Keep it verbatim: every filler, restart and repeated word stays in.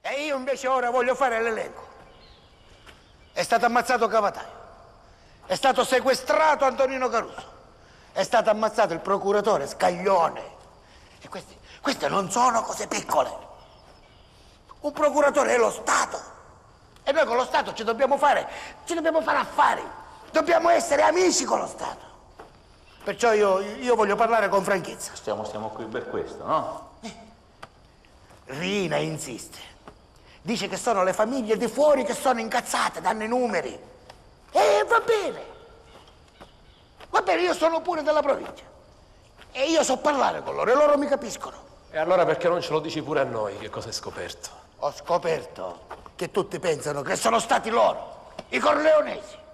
E io invece ora voglio fare l'elenco. È stato ammazzato Cavataio, è stato sequestrato Antonino Caruso, è stato ammazzato il procuratore Scaglione. E questi, queste non sono cose piccole. Un procuratore è lo Stato. E noi con lo Stato ci dobbiamo fare, ci dobbiamo fare affari. Dobbiamo essere amici con lo Stato. Perciò io, io voglio parlare con franchezza. Stiamo, stiamo qui per questo, no? Eh. Rina insiste. Dice che sono le famiglie di fuori che sono incazzate, danno i numeri. E va bene. Va bene, io sono pure della provincia. E io so parlare con loro e loro mi capiscono. E allora perché non ce lo dici pure a noi che cosa hai scoperto? Ho scoperto che tutti pensano che sono stati loro, i corleonesi.